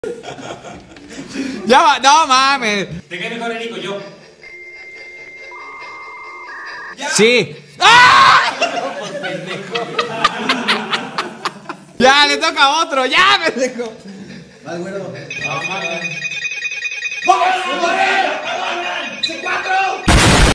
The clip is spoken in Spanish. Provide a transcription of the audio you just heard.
Ya va, no mames. ¿Te cae mejor el Nico? Yo. ¿Ya? Sí. ¡Ah! Ya, le toca a otro. Ya, pendejo. Vale, bueno. Vamos, ¡Vamos! ¡4!